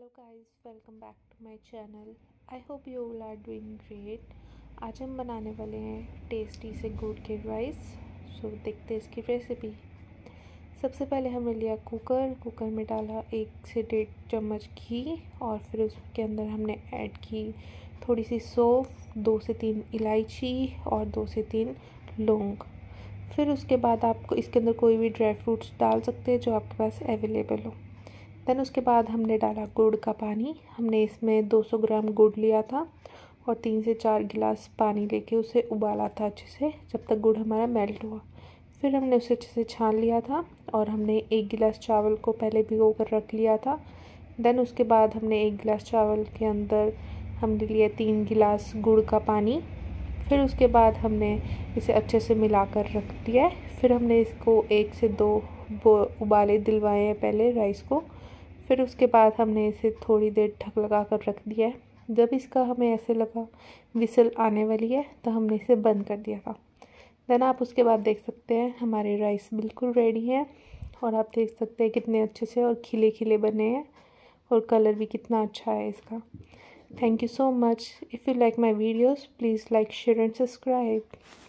Hello guys, welcome back to my channel. I hope you all are doing great. आज हम बनाने वाले हैं टेस्टी से गुड़ के राइस। सो देखते हैं इसकी रेसिपी। सबसे पहले हमने लिया कुकर में डाला 1 से 1.5 चम्मच घी और फिर उसके अंदर हमने ऐड की थोड़ी सी सौंफ, 2 से 3 इलायची और 2 से 3 लौंग। फिर उसके बाद आपको इसके अंदर कोई भी ड्राई फ्रूट्स डाल सकते हैं जो आपके पास अवेलेबल हो। देन उसके बाद हमने डाला गुड़ का पानी। हमने इसमें 200 ग्राम गुड़ लिया था और 3 से 4 गिलास पानी लेके उसे उबाला था अच्छे से, जब तक गुड़ हमारा मेल्ट हुआ। फिर हमने उसे अच्छे से छान लिया था और हमने 1 गिलास चावल को पहले भिगो कर रख लिया था। देन उसके बाद हमने 1 गिलास चावल के अंदर हमने लिया 3 गिलास गुड़ का पानी। फिर उसके बाद हमने इसे अच्छे से मिला कर रख दिया है। फिर हमने इसको 1 से 2 उबाले दिलवाए हैं पहले राइस को। फिर उसके बाद हमने इसे थोड़ी देर ढक लगा कर रख दिया है। जब इसका हमें ऐसे लगा विसल आने वाली है तो हमने इसे बंद कर दिया था। देन आप उसके बाद देख सकते हैं हमारे राइस बिल्कुल रेडी हैं और आप देख सकते हैं कितने अच्छे से और खिले खिले बने हैं और कलर भी कितना अच्छा है इसका। Thank you so much. If you like my videos please like, share and subscribe.